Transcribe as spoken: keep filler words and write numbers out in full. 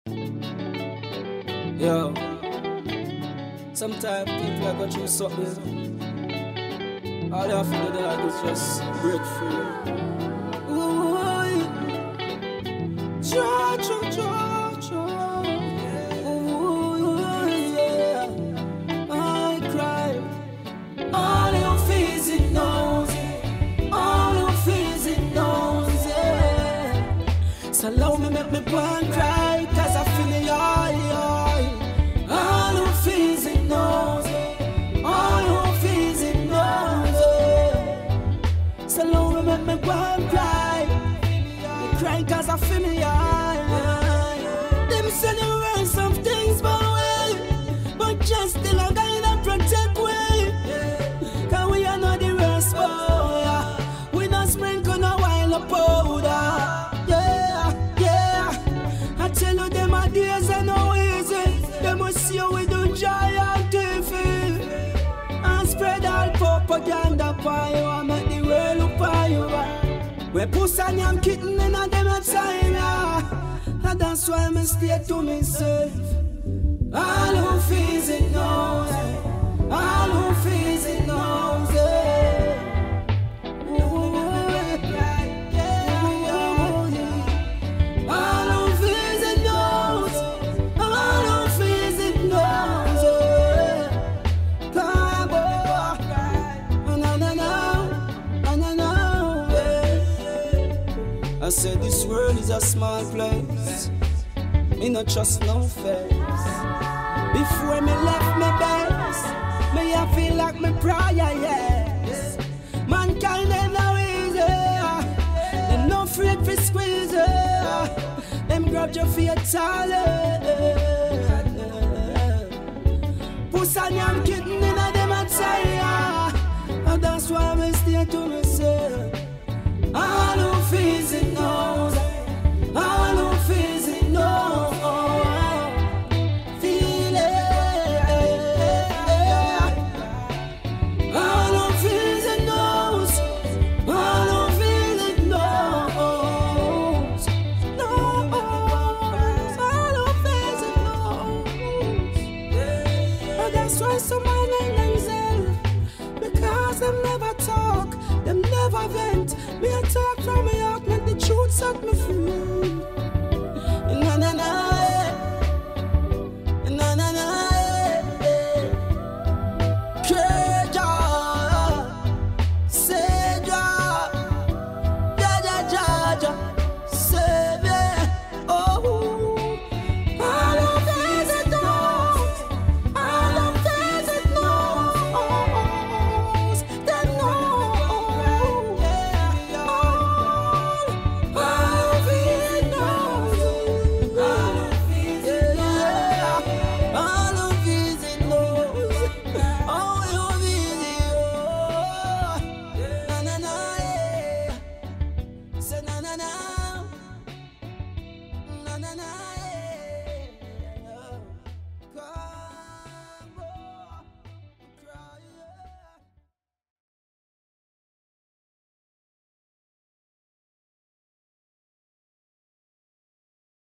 Yo, sometimes people are going through something. All they have to do like is just break free. Ooh, cha cha cha cha. Ooh, yeah. I cry. All your fears it knows. All your fears it knows. Yeah. So allow me make me go and cry, 'cause I feel the eye. All your fears it knows. All your fears it knows. So long me make me go and cry. Me cry 'cause I feel me eye. Them say they run some things my way, but just still I gotta protect way. 'Cause we are not the rest boy. We not sprinkle no while of powder. Yeah, yeah. I tell you them are days and no easy. They must see you with the giant T V and spread all propaganda for you and make the world look for you. We push on young kitten in a them at time, yeah. And that's why I stay to myself. All who feels it knows. All who feels it knows. Ooh, yeah, yeah, yeah. All who feels it knows. All who feels it knows. Khago, and I know, and I know. I said this world is a small place. Me not trust no face. Before me left me best, me I feel like me prior, yes. Mankind ain't no easy. Them no afraid for squeeze. Them grab you for your talent. Puss on young kitten in a them attire. And that's why me stay to myself. All who feels it knows. All who feels it knows. Feel it. All who feels it knows. All who feels it knows. Knows. All who feels it knows. And that's why somebody